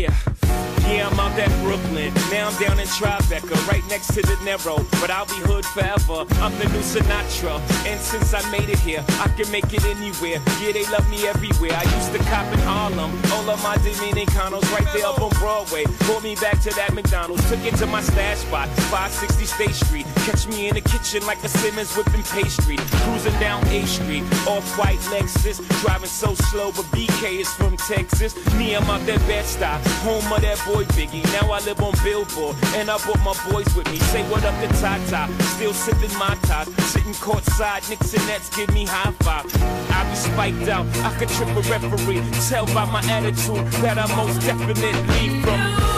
Yeah, I'm out at Brooklyn. Now I'm down in Tribeca, right next to De Niro. But I'll be hood forever. I'm the new Sinatra. And since I made it here, I can make it anywhere. Yeah, they love me everywhere. I used to cop in Harlem. All of my Dominicanos right there up on Broadway. Brought me back to that McDonald's. Took it to my stash spot, 560 State Street. Catch me in the kitchen like a Simmons whipping pastry. Cruising down A Street, off-white Lexus. Driving so slow, but BK is from Texas. Me, I'm out that Bed-Stuy, home of that boy Biggie. Now I live on Billboard, and I brought my boys with me. Say what up to Tata, still sipping my top. Sitting courtside, Knicks and Nets give me high five. I be spiked out, I could trip a referee. Tell by my attitude that I most definitely from.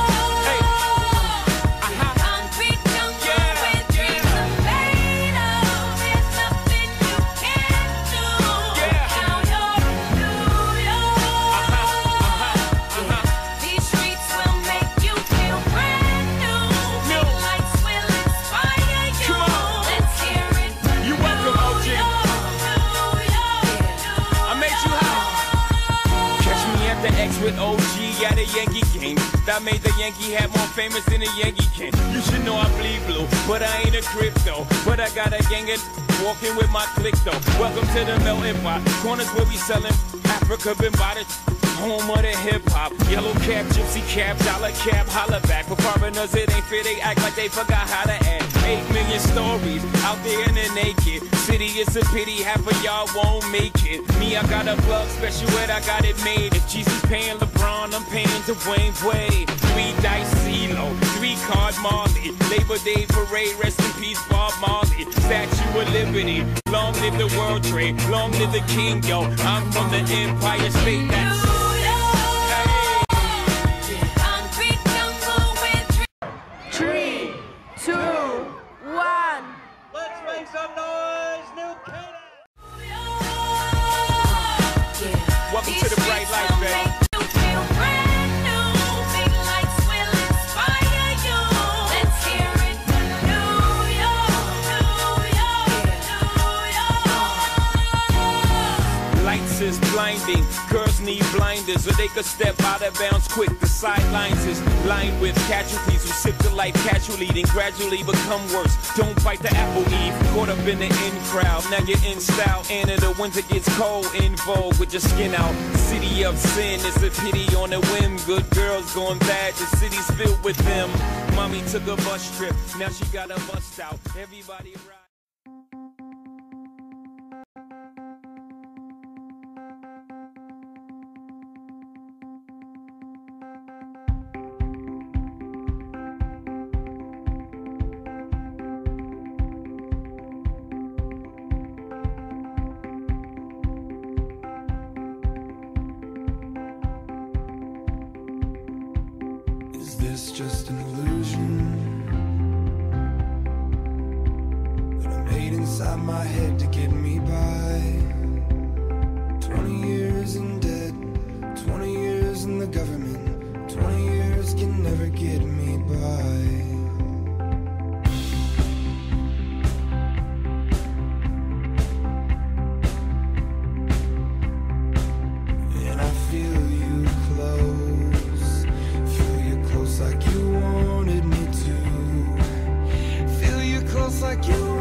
With OG at a Yankee game that made the Yankee hat more famous than a Yankee can. You should know I bleed blue, but I ain't a crypto. But I got a gang of walking with my click though. Welcome to the melting pot. Corners where we selling Africa been by the home of the hip-hop. Yellow cap, gypsy cap, dollar cap, holla back. For foreigners it ain't fair, they act like they forgot how to act. 8 million stories out there in the naked city. It's a pity half of y'all won't make it. Me, I got a plug special ed, I got it made. If Jesus paying LeBron, I'm paying Dwayne Wade. 3 dice CeeLo, 3 card Marley. Labor Day parade, rest in peace Bob Marley. Statue of Liberty, long live the World Trade, long live the King, yo. I'm from the Empire State, that's 3, 2, 1. Let's make some noise, New Canaan! welcome to the bright light, baby. Lights is blinding, girls need blinders, or they could step out of bounds quick. The sidelines is lined with casualties who sip the life casually, then gradually become worse. Don't bite the apple eve, caught up in the in crowd. Now you're in style, and in the winter gets cold, in vogue with your skin out. City of sin, it's a pity on a whim. Good girls going bad, the city's filled with them. Mommy took a bus trip, now she got a bust out. Everybody ride. Is just an illusion that I made inside my head to get me by? 20 years in debt, 20 years in the government, 20 years can never get me by. And I feel you close, feel you close like you wanted me to, feel you close like you